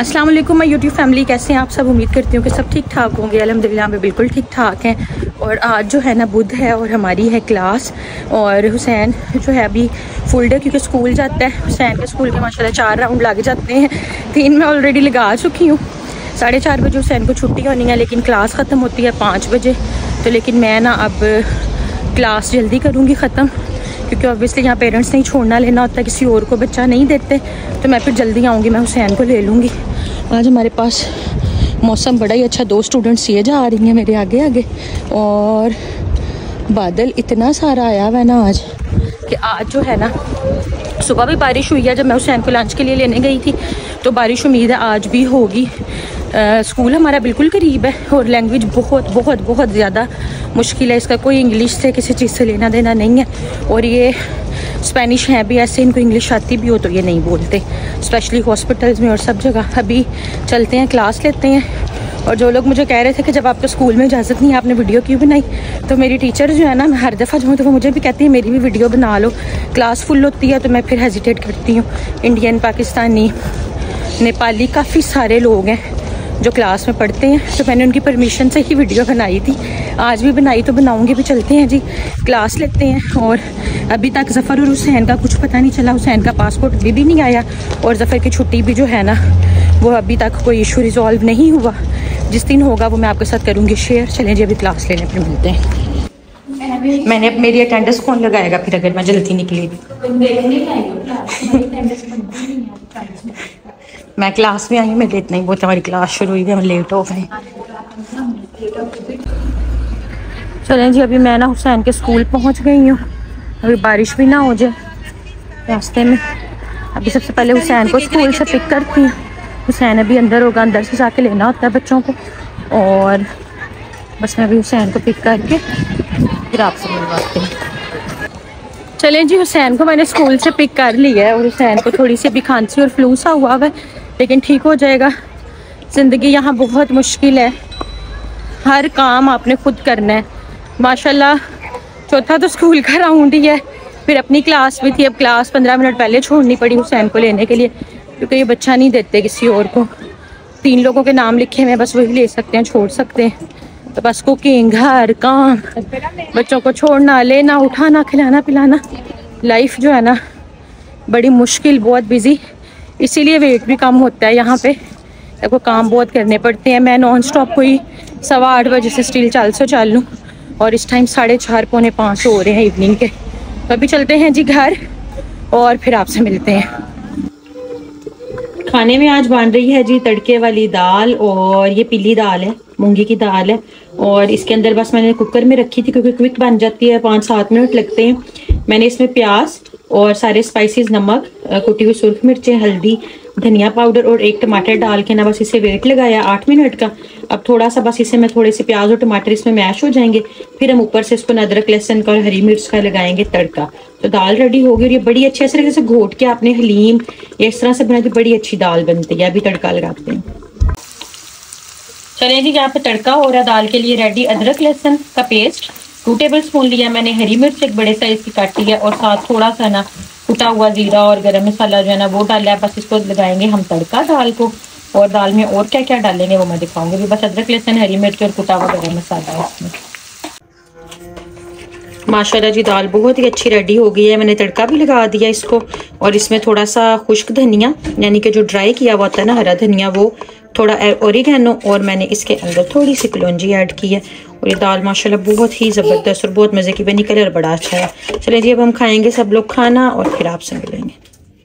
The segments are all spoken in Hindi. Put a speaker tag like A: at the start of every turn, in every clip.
A: अस्सलाम वालेकुम माय यूट्यूब फैमिली, कैसे हैं आप सब। उम्मीद करती हूँ कि सब ठीक ठाक होंगे। अल्हम्दुलिल्लाह मैं बिल्कुल ठीक ठाक हैं। और आज जो है ना बुध है और हमारी है क्लास। और हुसैन जो है अभी फुल डे क्योंकि स्कूल जाता है। हुसैन के स्कूल के माशाल्लाह 4 राउंड लग जाते हैं, 3 मैं ऑलरेडी लगा चुकी हूँ। 4:30 बजे हुसैन को छुट्टी होनी है, लेकिन क्लास ख़त्म होती है 5 बजे। तो लेकिन मैं ना अब क्लास जल्दी करूँगी ख़त्म, क्योंकि ऑब्वियसली यहाँ पेरेंट्स नहीं छोड़ना लेना होता, किसी और को बच्चा नहीं देते। तो मैं फिर जल्दी आऊँगी, मैं हुसैन को ले लूँगी। आज हमारे पास मौसम बड़ा ही अच्छा, 2 स्टूडेंट्स ये जा रही हैं मेरे आगे आगे। और बादल इतना सारा आया हुआ है ना आज कि आज जो है ना सुबह भी बारिश हुई है। जब मैं हुसैन को लंच के लिए लेने गई थी तो बारिश उम्मीद है आज भी होगी। स्कूल हमारा बिल्कुल करीब है और लैंग्वेज बहुत बहुत बहुत ज़्यादा मुश्किल है। इसका कोई इंग्लिश से किसी चीज़ से लेना देना नहीं है। और ये स्पेनिश हैं भी ऐसे, इनको इंग्लिश आती भी हो तो ये नहीं बोलते, स्पेशली हॉस्पिटल्स में और सब जगह। अभी चलते हैं, क्लास लेते हैं। और जो लोग मुझे कह रहे थे कि जब आपको स्कूल में इजाज़त नहीं है आपने वीडियो क्यों बनाई, तो मेरी टीचर जो है ना, मैं हर दफ़ा जाऊँ तो वो मुझे भी कहती है मेरी भी वीडियो बना लो। क्लास फुल होती है तो मैं फिर हेजिटेट करती हूँ। इंडियन, पाकिस्तानी, नेपाली, काफ़ी सारे लोग हैं जो क्लास में पढ़ते हैं, तो मैंने उनकी परमिशन से ही वीडियो बनाई थी। आज भी बनाई तो बनाऊंगी भी। चलते हैं जी, क्लास लेते हैं। और अभी तक ज़फ़र और हुसैन का कुछ पता नहीं चला। हुसैन का पासपोर्ट अभी भी नहीं आया और ज़फ़र की छुट्टी भी जो है ना वो अभी तक कोई इशू रिजॉल्व नहीं हुआ। जिस दिन होगा वो मैं आपके साथ करूँगी शेयर। चलें जी, अभी क्लास लेने फिर मिलते हैं। मैंने अब मेरी अटेंडेंस कौन लगाएगा फिर अगर मैं जल्दी निकली? मैं क्लास में आई हूँ, मेरे इतना ही बहुत, हमारी क्लास शुरू हुई है, हम लेट हो गए। चलें जी, अभी मैं ना हुसैन के स्कूल पहुँच गई हूँ। अभी बारिश भी ना हो जाए रास्ते में। अभी सबसे पहले हुसैन को स्कूल से पिक करती हूँ। हुसैन अभी अंदर होगा, अंदर से जाके लेना होता है बच्चों को। और बस मैं अभी हुसैन को पिक करके फिर आपसे मिलवाती हूँ। चलें जी, हुसैन को मैंने स्कूल से पिक कर लिया है। और हुसैन को थोड़ी सी अभी खांसी और फ्लू सा हुआ है, लेकिन ठीक हो जाएगा। ज़िंदगी यहाँ बहुत मुश्किल है, हर काम आपने खुद करना है। माशाल्लाह चौथा तो स्कूल का राउंड ही है, फिर अपनी क्लास भी थी। अब क्लास 15 मिनट पहले छोड़नी पड़ी हुसैन को लेने के लिए, क्योंकि ये बच्चा नहीं देते किसी और को। 3 लोगों के नाम लिखे हुए, बस वही ले सकते हैं, छोड़ सकते हैं। तो बस कुकिंग, घर काम, बच्चों को छोड़ना, लेना, उठाना, खिलाना पिलाना, लाइफ जो है ना बड़ी मुश्किल, बहुत बिजी। इसीलिए वेट भी कम होता है यहाँ पे, आपको काम बहुत करने पड़ते हैं। मैं नॉन स्टॉप कोई 8:15 बजे से स्टिल चल लूँ, और इस टाइम 4:30 पौने 5 हो रहे हैं इवनिंग के। तो अभी चलते हैं जी घर और फिर आपसे मिलते हैं। खाने में आज बन रही है जी तड़के वाली दाल, और ये पीली दाल है, मूंगी की दाल है। और इसके अंदर बस मैंने कुकर में रखी थी क्योंकि क्विक बन जाती है, 5-7 मिनट लगते हैं। मैंने इसमें प्याज और सारे स्पाइसेस, नमक, कुटी हुई सुर्ख मिर्चें, हल्दी, धनिया पाउडर और 1 टमाटर डाल के ना बस इसे वेट लगाया 8 मिनट का। अब थोड़ा सा बस इसे मैं थोड़े से प्याज और टमाटर इसमें मैश हो जाएंगे, फिर हम ऊपर से इसको अदरक, लहसुन का और हरी मिर्च का लगाएंगे तड़का। तो दाल रेडी होगी। और ये बड़ी अच्छी ऐसे जैसे घोट के आपने हलीम या इस तरह से बनाई तो बड़ी अच्छी दाल बनती है। अभी तड़का लगाते हैं। चलिए जी, यहाँ पे तड़का हो रहा है दाल के लिए रेडी। अदरक लहसुन का पेस्ट 2 टेबल स्पून लिया मैंने, हरी मिर्च 1 बड़े साइज की काटी है, और साथ थोड़ा सा ना कुटा हुआ जीरा और गरम मसाला जो है ना वो डाला है। बस इसको लगाएंगे हम तड़का दाल को। और दाल में और क्या क्या डालेंगे वो मैं दिखाऊंगी। भी बस अदरक लहसुन, हरी मिर्च और कुटा हुआ गरम मसाला है इसमें। माशाल्लाह जी दाल बहुत ही अच्छी रेडी हो गई है। मैंने तड़का भी लगा दिया इसको, और इसमें थोड़ा सा खुश्क धनिया, यानी कि जो ड्राई किया हुआ होता है ना हरा धनिया, वो थोड़ा ओरिगेनो, और मैंने इसके अंदर थोड़ी सी कलौंजी ऐड की है। और ये दाल माशाल्लाह बहुत ही ज़बरदस्त और बहुत मज़े की बनी, कलर बड़ा अच्छा है। चलिए जी, अब हम खाएंगे सब लोग खाना और फिर आपसे मिलेंगे।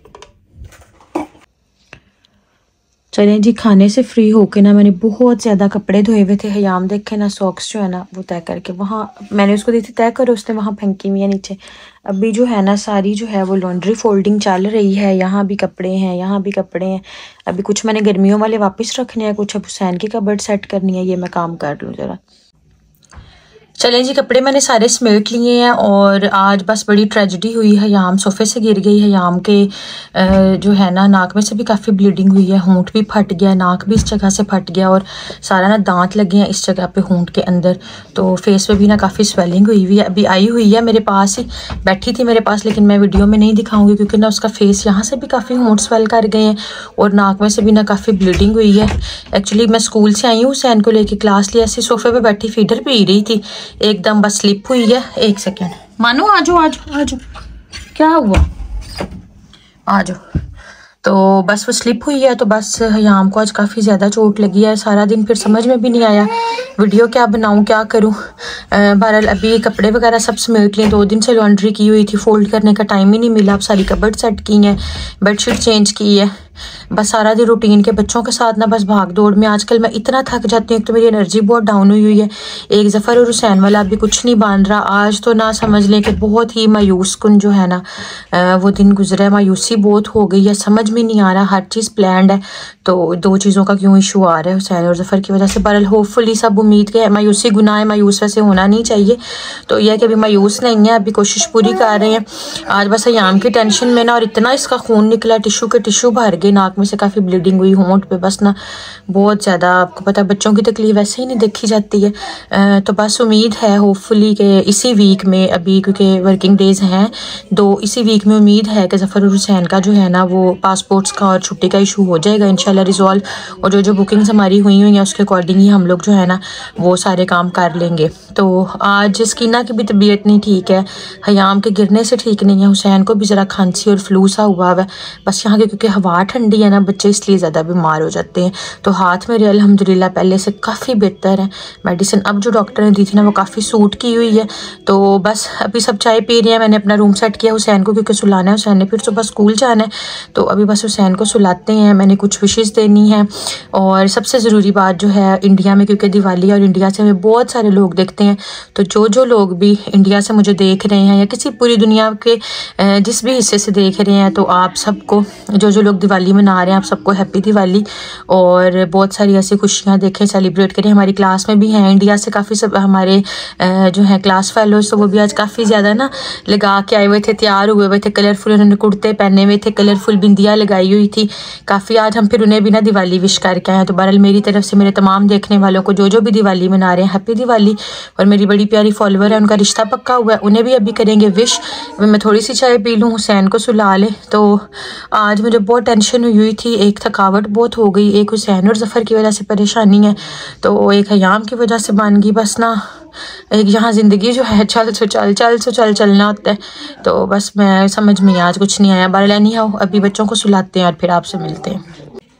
A: चलें जी, खाने से फ्री होके ना मैंने बहुत ज़्यादा कपड़े धोए हुए थे। हयाम देखे ना, सॉक्स जो है ना वो तय करके वहाँ मैंने उसको दी थी तय करो, उसने वहाँ फेंकी हुई है नीचे। अभी जो है ना सारी जो है वो लॉन्ड्री फोल्डिंग चल रही है। यहाँ भी कपड़े हैं, यहाँ भी कपड़े हैं। अभी कुछ मैंने गर्मियों वाले वापस रखने हैं, कुछ अब हुसैन की कबर्ड सेट करनी है। ये मैं काम कर लूँ ज़रा। चलें जी, कपड़े मैंने सारे समेट लिए हैं और आज बस बड़ी ट्रेजेडी हुई है। हयाम सोफ़े से गिर गई। हयाम के जो है ना नाक में से भी काफ़ी ब्लीडिंग हुई है, होंठ भी फट गया, नाक भी इस जगह से फट गया और सारा ना दांत लगे हैं इस जगह पे होंठ के अंदर। तो फेस पे भी ना काफ़ी स्वेलिंग हुई हुई है। अभी आई हुई है मेरे पास ही, बैठी थी मेरे पास, लेकिन मैं वीडियो में नहीं दिखाऊंगी क्योंकि ना उसका फेस यहाँ से भी काफ़ी होंठ स्वेल कर गए हैं और नाक में से भी ना काफ़ी ब्लीडिंग हुई है। एक्चुअली मैं स्कूल से आई हूँ, हुसैन को लेके क्लास लिया, ऐसे सोफ़े पर बैठी फीडर पी रही थी, एकदम बस स्लिप हुई है। एक सेकेंड मानो, आ जाओ आ जाओ आ जाओ, क्या हुआ, आ जाओ। तो बस वो स्लिप हुई है, तो बस हयाम को आज काफ़ी ज़्यादा चोट लगी है। सारा दिन फिर समझ में भी नहीं आया वीडियो क्या बनाऊं क्या करूं। बहरहाल अभी कपड़े वगैरह सब समेट लिए, 2 दिन से लॉन्ड्री की हुई थी, फोल्ड करने का टाइम ही नहीं मिला। अब सारी कबर्ड सेट की है, बेडशीट चेंज की है, बस सारा दिन रूटीन के बच्चों के साथ ना बस भाग दौड़ में आजकल मैं इतना थक जाती हूँ। तो मेरी एनर्जी बहुत डाउन हुई है। एक ज़फ़र और हुसैन वाला अभी कुछ नहीं बांध रहा। आज तो ना समझ लें कि बहुत ही मायूस कुन जो है ना वो दिन गुजरा है। मायूसी बहुत हो गई है, समझ में नहीं आ रहा, हर चीज़ प्लान्ड है तो 2 चीज़ों का क्यों इशू आ रहा है हुसैन और ज़फ़र की वजह से। बहरहाल होपफुली सब उम्मीद के मायूसी गुनाह है, मायूस वैसे होना नहीं चाहिए, तो यह है कि अभी मायूस नहीं है, अभी कोशिश पूरी कर रहे हैं। आज बस हयाम की टेंशन में ना, और इतना इसका खून निकला, टिशू के टिशू भर गए, नाक में से काफ़ी ब्लीडिंग हुई, होंठ पे बस ना बहुत ज़्यादा। आपको पता है बच्चों की तकलीफ वैसे ही नहीं देखी जाती है। तो बस उम्मीद है होपफुली कि इसी वीक में, अभी क्योंकि वर्किंग डेज़ हैं 2, इसी वीक में उम्मीद है कि ज़फ़र और हुसैन का जो है ना वो पासपोर्ट्स का और छुट्टी का इशू हो जाएगा इंशाल्लाह रिजॉल्व। और जो बुकिंग्स हमारी हुई हैं उसके अकॉर्डिंग ही हम लोग जो है ना वो सारे काम कर लेंगे। तो आज स्कीना की भी तबीयत नहीं ठीक है, हयाम के गिरने से ठीक नहीं है, हुसैन को भी ज़रा खांसी और फ्लू सा हुआ है। बस यहाँ के क्योंकि हवा ठंडी है ना, बच्चे इसलिए ज़्यादा बीमार हो जाते हैं। तो हाथ मेरे अल्हम्दुलिल्लाह पहले से काफ़ी बेहतर है। मेडिसिन अब जो डॉक्टर ने दी थी ना वो काफ़ी सूट की हुई है। तो बस अभी सब चाय पी रहे हैं। मैंने अपना रूम सेट किया हुसैन को क्योंकि सुलाना है, हुसैन ने फिर सुबह स्कूल जाना है। तो अभी बस हुसैन को सुलाते हैं। मैंने कुछ विशेज़ देनी है और सबसे ज़रूरी बात जो है इंडिया में, क्योंकि दिवाली और इंडिया से हमें बहुत सारे लोग देखते हैं, तो जो लोग भी इंडिया से मुझे देख रहे हैं या किसी पूरी दुनिया के जिस भी हिस्से से देख रहे हैं, तो आप सबको, जो लोग दिवाली मना रहे हैं, आप सबको हैप्पी दिवाली और बहुत सारी ऐसी खुशियाँ देखें, सेलिब्रेट करें। हमारी क्लास में भी हैं इंडिया से काफ़ी सब हमारे जो हैं क्लास फेलोज, तो वो भी आज काफ़ी ज़्यादा ना लगा के आए हुए थे, तैयार हुए हुए थे, कलरफुल उन्होंने कुर्ते पहने हुए थे, कलरफुल बिंदियाँ लगाई हुई थी काफ़ी। आज हम फिर उन्हें भी ना दिवाली विश करके आए। तो बहरहाल मेरी तरफ से मेरे तमाम देखने वालों को जो भी दिवाली मना रहे हैं हैप्पी दिवाली। और मेरी बड़ी प्यारी फॉलोअर है, उनका रिश्ता पक्का हुआ है, उन्हें भी अभी करेंगे विश। मैं थोड़ी सी चाय पी लूँ, हुसैन को सुला ले। तो आज मुझे बहुत टेंशन हुई थी, एक थकावट बहुत हो गई, एक हुसैन और ज़फ़र की वजह से परेशानी है, तो एक हयाम की वजह से बन गई। बस ना एक यहाँ ज़िंदगी जो है चल चलना होता है। तो बस मैं समझ में आज कुछ नहीं आया। बहरहाल नहीं आओ, अभी बच्चों को सुलाते हैं और फिर आपसे मिलते हैं।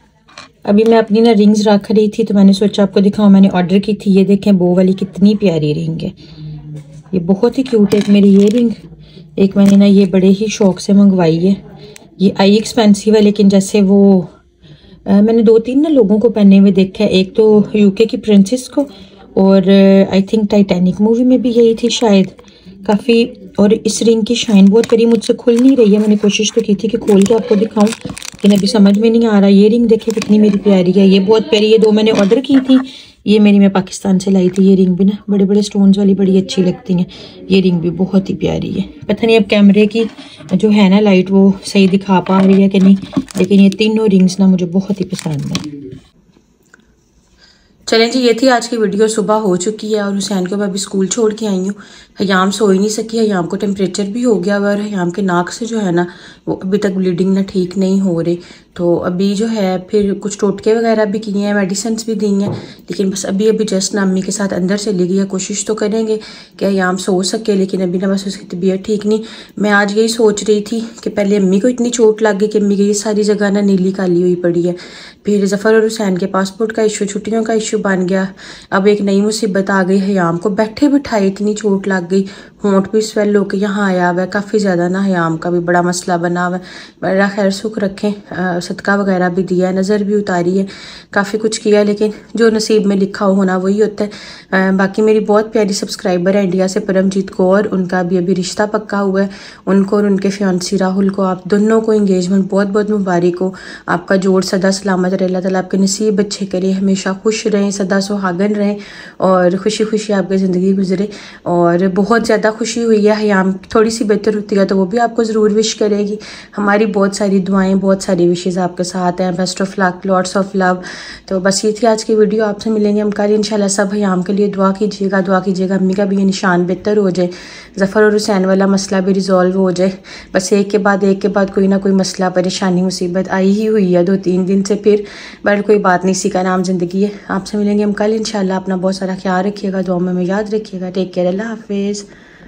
A: अभी मैं अपनी ना रिंग्स रख रही थी तो मैंने सोचा आपको दिखाऊं, मैंने ऑर्डर की थी। ये देखें बो वाली कितनी प्यारी रिंग है, ये बहुत ही क्यूट है। एक मेरी ये रिंग, एक मैंने ना ये बड़े ही शौक से मंगवाई है। ये आई एक्सपेंसिव है, लेकिन जैसे वो मैंने 2-3 ना लोगों को पहने हुए देखा है, एक तो यूके की प्रिंसेस को, और आई थिंक टाइटैनिक मूवी में भी यही थी शायद काफ़ी। और इस रिंग की शाइन बहुत करी, मुझसे खुल नहीं रही है। मैंने कोशिश तो की थी कि खोल के आपको दिखाऊं, लेकिन अभी समझ में नहीं आ रहा। ये रिंग देखिए कितनी मेरी प्यारी है, ये बहुत प्यारी। ये 2 मैंने ऑर्डर की थी, ये मैं पाकिस्तान से लाई थी। ये रिंग भी ना बड़े बड़े स्टोन्स वाली बड़ी अच्छी लगती हैं, ये रिंग भी बहुत ही प्यारी है। पता नहीं अब कैमरे की जो है ना लाइट वो सही दिखा पा रही है कि नहीं, लेकिन ये तीनों रिंग्स ना मुझे बहुत ही पसंद है। चलें जी, ये थी आज की वीडियो। सुबह हो चुकी है और हुसैन को मैं अभी स्कूल छोड़ के आई हूँ। हयाम सो ही नहीं सकी, हयाम को टेम्परेचर भी हो गया हुआ और हयाम के नाक से जो है ना वो अभी तक ब्लीडिंग ना ठीक नहीं हो रही। तो अभी जो है फिर कुछ टोटके वगैरह भी किए हैं, मेडिसिन भी दी हैं, लेकिन बस अभी जस्ट ना अम्मी के साथ अंदर चली गई है। कोशिश तो करेंगे कि हयाम सो सके, लेकिन अभी ना बस उसकी तबीयत ठीक नहीं। मैं आज यही सोच रही थी कि पहले अम्मी को इतनी चोट लग गई कि अम्मी की ये सारी जगह ना नीली काली हुई पड़ी है, फिर ज़फ़र और हुसैन के पासपोर्ट का इशू, छुट्टियों का इशू बन गया, अब एक नई मुसीबत आ गई। हयाम को बैठे बिठाए इतनी चोट लग गई, होंठ भी स्वेल होकर यहाँ आया हुआ है काफ़ी ज़्यादा ना, हयाम का भी बड़ा मसला बना हुआ है। बड़ा खैर सुख रखें, सदका वगैरह भी दिया है, नज़र भी उतारी है, काफ़ी कुछ किया, लेकिन जो नसीब में लिखा हो होना वही होता है। बाकी मेरी बहुत प्यारी सब्सक्राइबर है इंडिया से परमजीत कौर, उनका भी अभी रिश्ता पक्का हुआ है। उनको और उनके फियांसी राहुल को, आप दोनों को इंगेजमेंट बहुत बहुत मुबारक हो। आपका जोड़ सदा सलामत रहे, अल्लाह ताला आपके नसीब अच्छे करे, हमेशा खुश रहें, सदा सुहागन रहें और खुशी खुशी आपकी ज़िंदगी गुजरे। और बहुत ज़्यादा खुशी हुई है, हयाम थोड़ी सी बेहतर होती है तो वो भी आपको ज़रूर विश करेगी। हमारी बहुत सारी दुआएं, बहुत सारी विशेज़ आपके साथ हैं। Best of luck, lots of love. तो बस ये थी आज की वीडियो, आपसे मिलेंगे हम कल इंशाल्लाह। सब हयाम के लिए दुआ कीजिएगा, अम्मी का भी ये निशान बेहतर हो जाए, ज़फ़र और हुसैन वाला मसला भी रिजॉल्व हो जाए। बस एक के बाद कोई ना कोई मसला, परेशानी, मुसीबत आई ही हुई है 2-3 दिन से, फिर बट कोई बात नहीं, इसी का नाम ज़िंदगी है। आपसे मिलेंगे हम कल इंशाल्लाह। अपना बहुत सारा ख्याल रखिएगा, दुआ में याद रखिएगा। टेक केयर, अल्लाह हाफिज़।